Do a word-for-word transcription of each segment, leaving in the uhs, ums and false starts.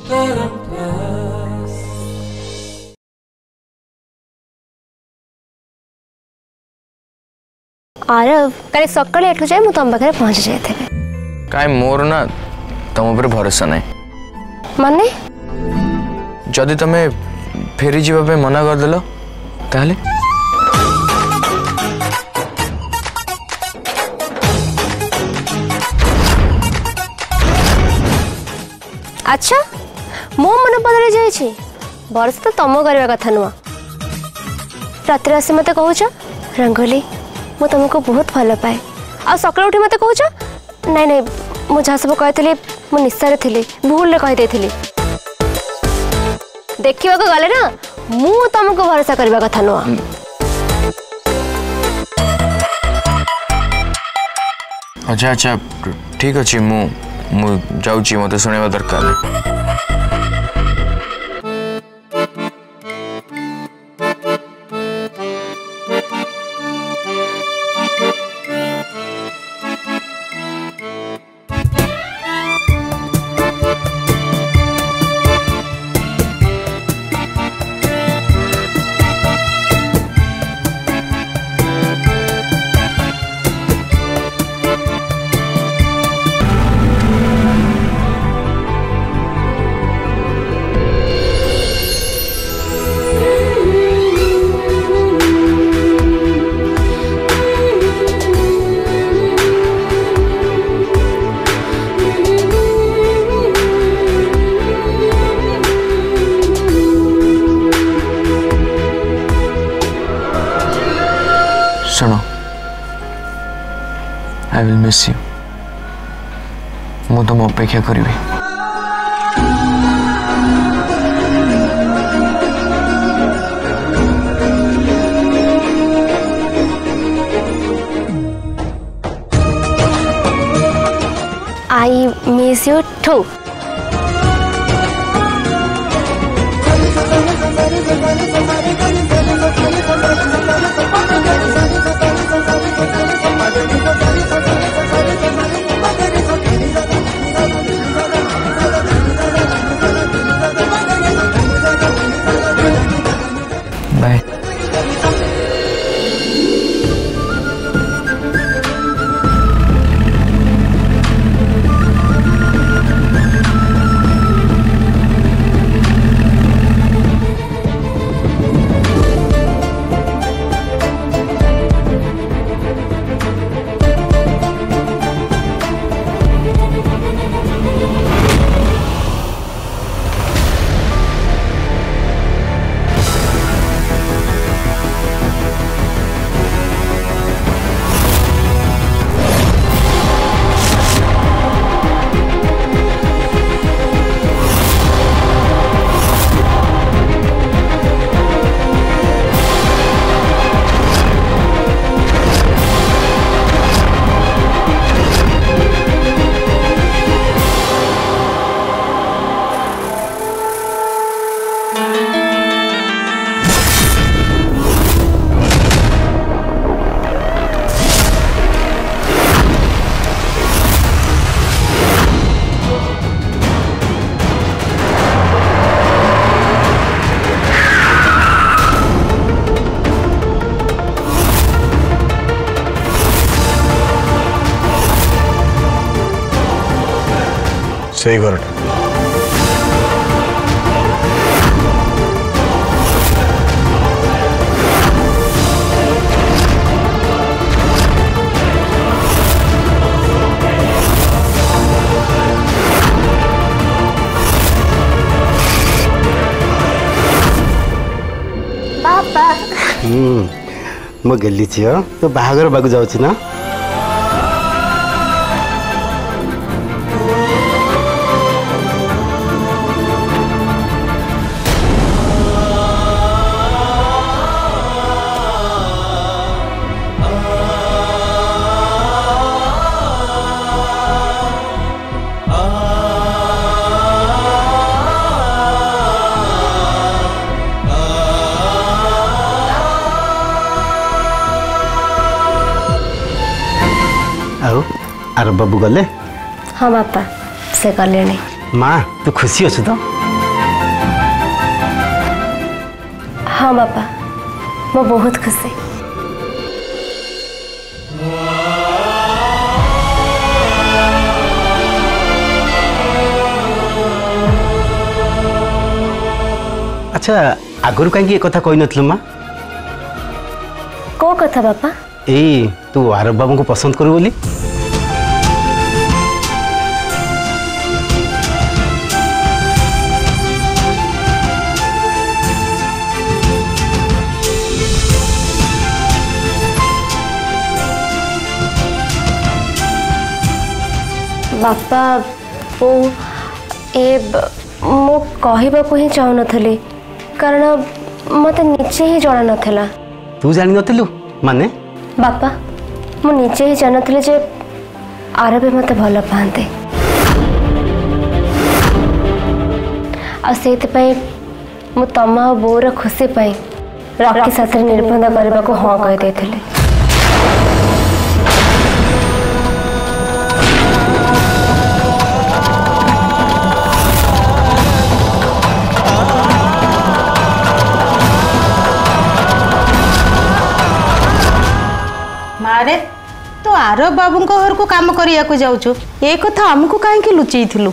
आरव कल सकाल एठू जाए मु तुम पाखे पहुंच जाए काई मोर ना तुम ऊपर भरोसा नहीं माने जदि तुम्हें फेरी जीवा मना करदेल ताहले अच्छा मो मन बदल जाए बरस तो तुम करवा कथा नुआ रात आसी मत कहूँ रंगोली मु तुमको बहुत भल पाए आ सकाल उठी मत कहूँ नाई नाई मु जहाँ सब कही मु निशारे थी भूल कहीदे देखा गले ना मु तुमको भरोसा करवा कथा नुआ अच्छा अच्छा ठीक अच्छे मु मु जाऊँ मत शुणा दरकार सुनो आई विल मिस यू मु तुम अपेक्षा करी I miss you too bye सही घर पापा हम्म मो गली झील तो बाहागर बागु जाऊँ ना आर बाबू गले हाँ बापा से गले नहीं माँ तू खुशी अच्छु तो? हाँ बापा मो बहुत खुशी। अच्छा आगुरी कहीं कथा कही नथिलु माँ? को कथा बापा? एई तू आरब बाबू को पसंद करू बोली? बापा वो ए मो कहवाक ही चाहू नथली कारण मत निजे ही जाना नथला। तू जानी नथिलु माने? बापा मु निजे ही जानथले जे आरबे मते भल पाते आ सेति पई मु तमा बोर खुशी पई राखी साथ निर्बंध करबा को हां कह देथिले। मारे तू आरब बाबू घर को काम करिया को जाऊछु ए कथा हमको काहे के लुचई थिलु?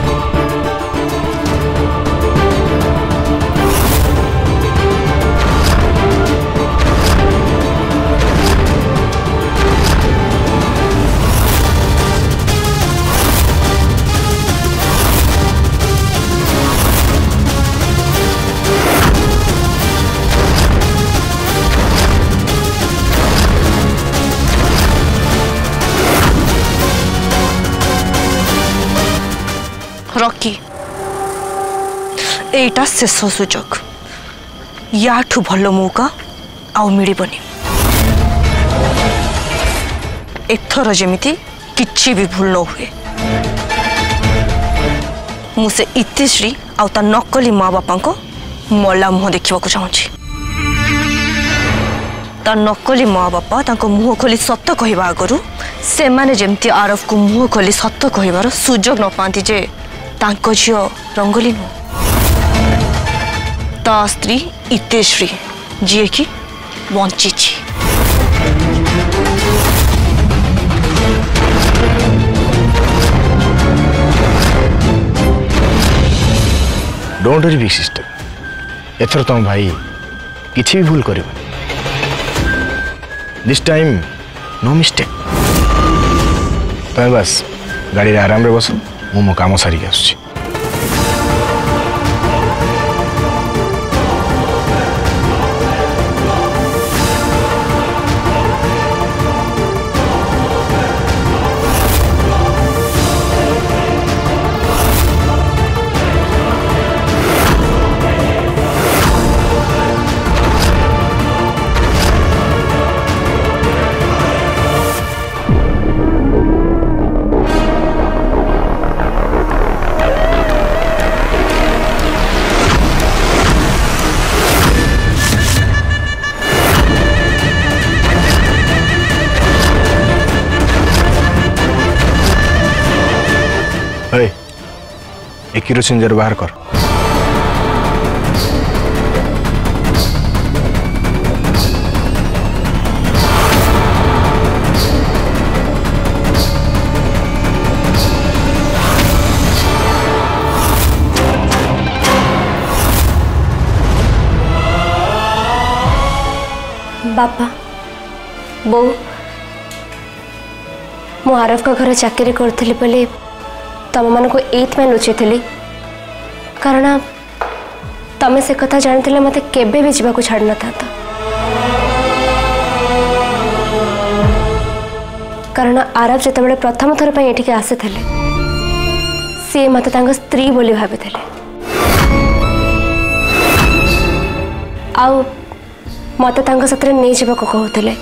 रॉकी एटा शेष सुजोग याठू भल मौका आउ मिलबनी। एथर जेमिति किछि भी भूल न हुए। मुझे इतिश्री आउ ता नकली माँ बापा को मला मुह देखा चाहूँगी। ता नकली माँ बापा तांको मुह खोली सत कहवा आगु से माने जेमती आरव को मुह खोली सत कहबार सुजोग न पाती जे तांको झियो रंगोली नु ता स्त्री इतेश्री जी की बंची। डोंट वरी बिग सिस्टर एथर तुम भाई किसी भी भूल कर दिस टाइम नो मिस्टेक। तुम बस गाड़ी आराम रे बस मु मो काम सारिक आसुची। एक किरोसिन जर बाहर कर। बापा बो मु आरव का घर चाकरी करथली पले तम मान को एथ में लुचि थी कारण तमें से कथा जानते मत केबे भी जीवा को छाड़ न था कारण आरव जिते प्रथम थर पर ये आसी सी मत स्त्री बोली भाभी आउ मत साथ नहीं जावा कहते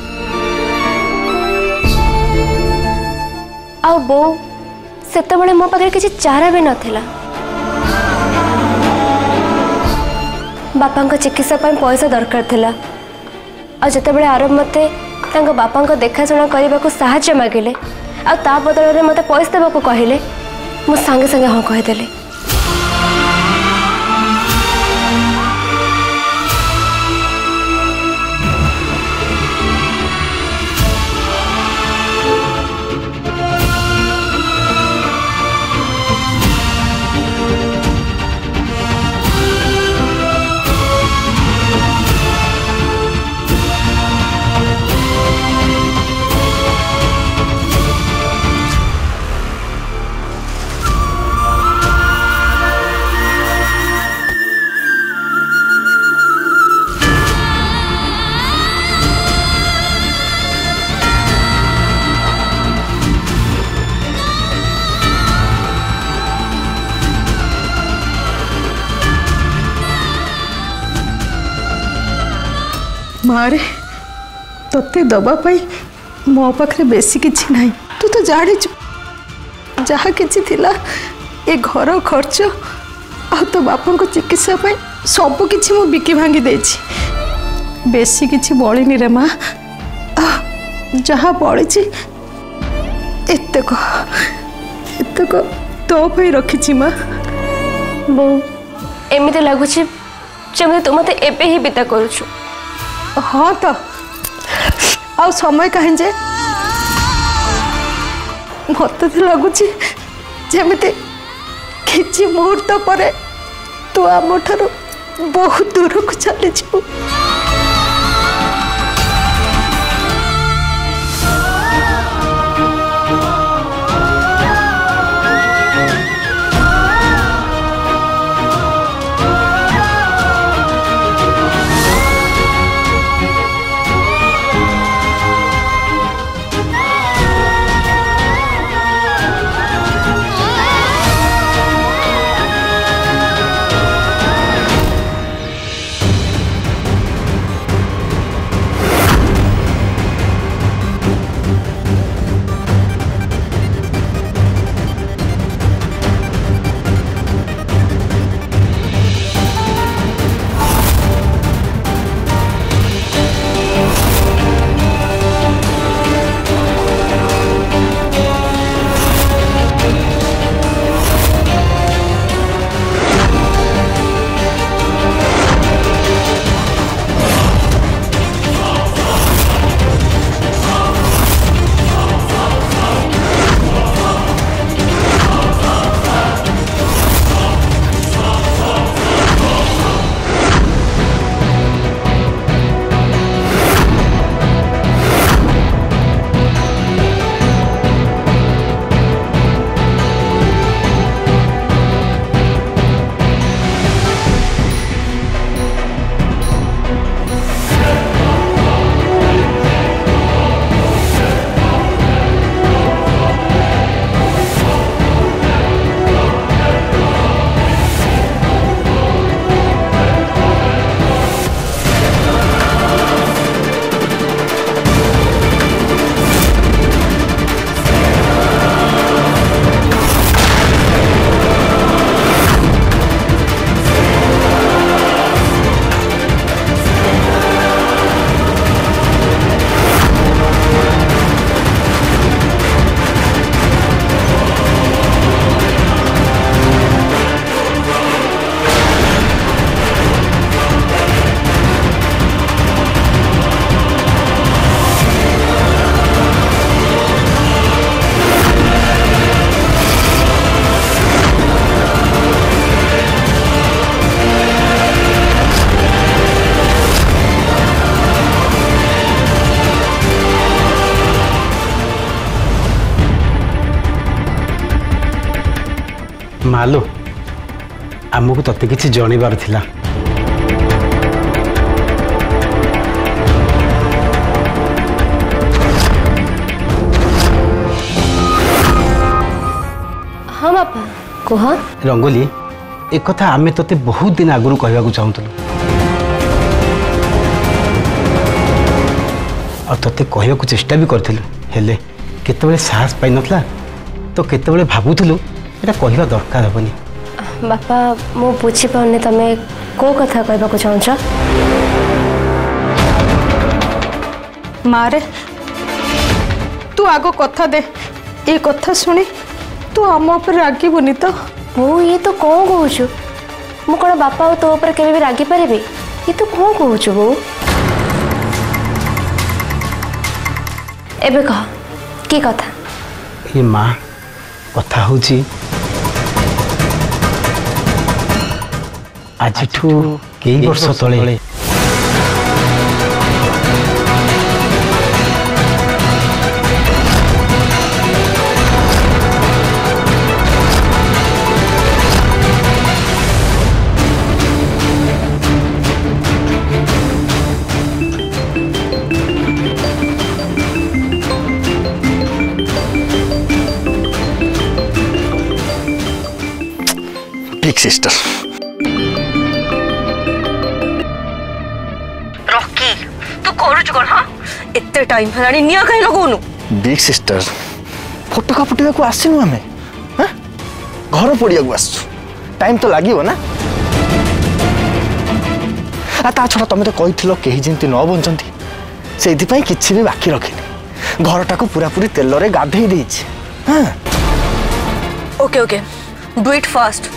आउ बो सेते बड़े मो पाखे किसी चारा भी नथिला बापा चिकित्सा पैसा दरकार थिला आ जते बड़े आरब मते तांको बापा देखाशुना करने को साहाय्य मागिले आ ता बदल में मते पैसा देबा को कहले मु सांगे सांगे हाँ कहीदेली। मारे तोते दबा पाई मो पाखे बेसी किछि नाही। तू तो जानी जहाँ किछि थिला ए घर खर्च आ तो बापन को चिकित्सा पाई सब किछि मु बिकी भांगी देछि। बेसी किछि बळिनी रे माँ, जहाँ बळिछि एतक एतक तो पाई रखिछि माँ। बो एमिते लागुछि जमे तू मते एबे ही बिता करूछु। हाँ तो आउ समय कहीं जे मत तो लगुच जमीती किसी मुहूर्त पर तू आम ठारू बहुत दूर को चली जीवु। मालो आमको तते किसी जणिबार थिला। हाँ बापा कह। रंगोली एक कथा आमे तते बहुत दिन आगु कहवाक चाहूलु और तते कहवाक चेष्टा भी करथिलु हेले केतेबेले साहस पाइ नथला तो केतेबेले भाबुथुलु एटा कहवा दरकार हेबनी। बापा मु बुझी पाउनी तमे को कथा कहवाक चाहछ। मारे तू आगो कथा दे ए कथा सुनी तू तू आम ऊपर रागबुनि तो बो ये तो कौन कहूचु मु कौन बापा और तो ऊपर केबे भी रागी पारे ये तो कौन कहूचु बो एबे कह की कथा ये माँ कथा हूँ आज कई वर्ष तले बिग सिस्टर रॉकी तू करूच कौन हाँ एते टाइम हेलानी निया कहीं लगौनु बिग सिस्टर फटका फटिया को आसिनु आमे हां घर पड़िया को आसु टाइम तो लागियो ना आ ता छोड़ा तमे तो कहिथिलो केही जेंति न बंचंती सेति पई किछि भी बाकी रखिनी घरटा को पूरा पूरी तेल रे गाधेई देछि हां okay okay do it fast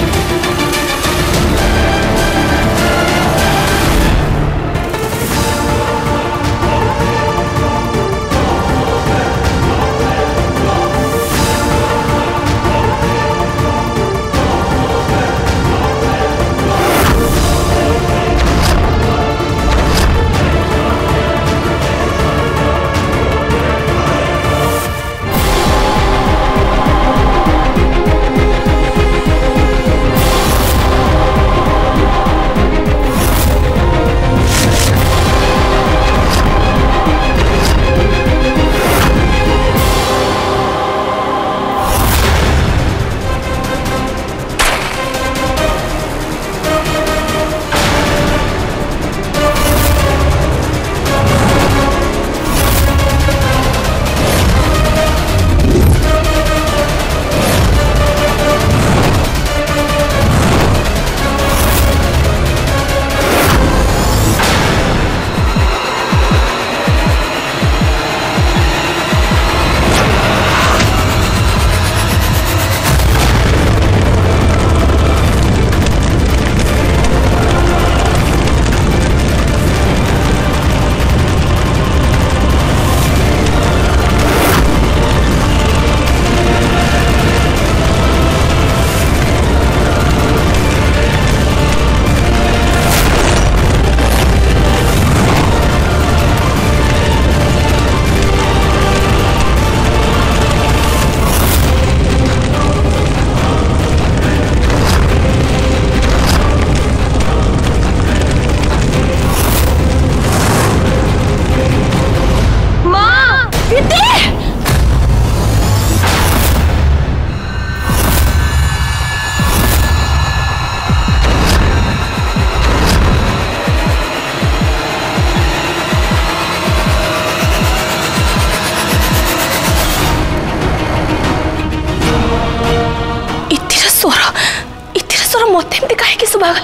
मत एमती कहीं शुभागला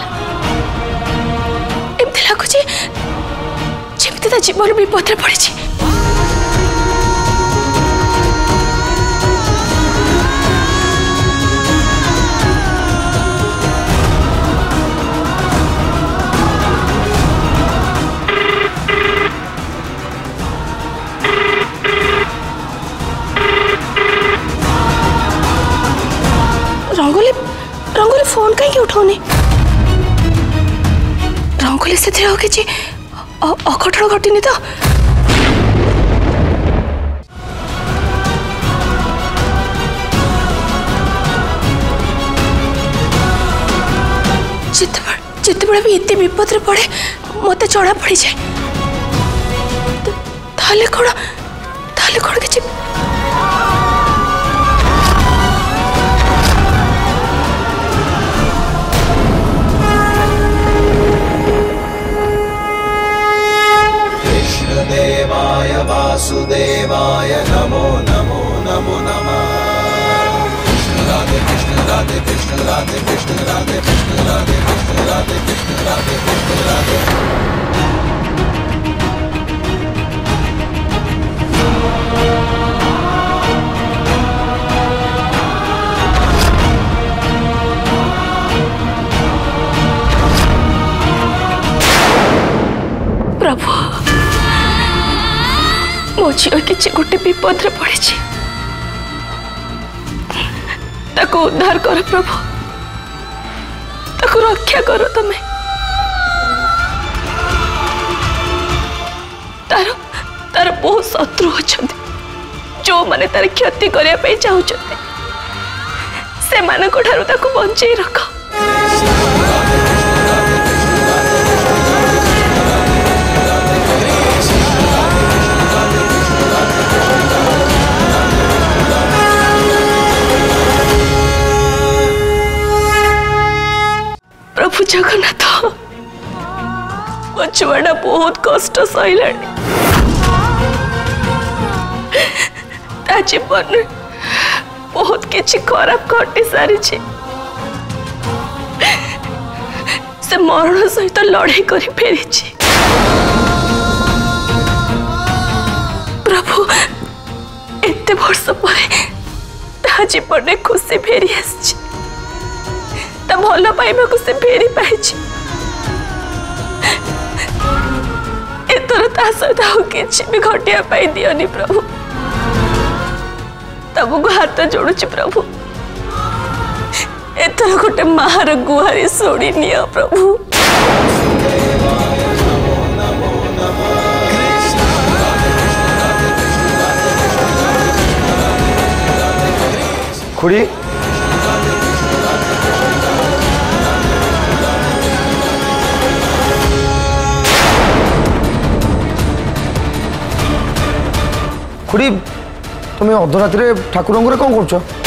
एमती लगुच जमी ता जीवन विपद में पड़ी रंगोली रंगोली फोन कहीं उठाऊनी रंगोली से किसी अघटन घटनी तो जिते बड़े भी इतने विपद रे पड़े मत चढ़ा पड़ी जाए ताले कौन ताले कौन किसी देवाय वासुदेवाय नमो नमो नमो नमः राधे कृष्ण राधे कृष्ण राधे कृष्ण राधे कृष्ण राधे कृष्ण राधे कृष्ण राधे कृष्ण राधे झील किसी गोटे विपद रे पड़ी ताको उद्धार कर प्रभु ताको रक्षा करो तमें तार तार बहुत शत्रु अच्छा जो माने तार क्षति करने चाहते से मान बंचे रख प्रभु जगन्नाथ मो छुआटा बहुत कष्ट सहला जीवन बहुत किसी खराब घटी सारी से मरण सहित लड़ाई कर फेरी प्रभु एते वर्ष पर जीवन में खुशी फेरी आसी भल पाइबा से फेरी पाई एथर ता सहित आउ किसी भी घटिया पाई दियोनी प्रभु तमको हाथ जोड़ुची प्रभु एथर गोटे मार गुहारी शुणी नियो प्रभु खुड़ी खुड़ी तुम्हें अधरात्रि ठाकुर कौन कर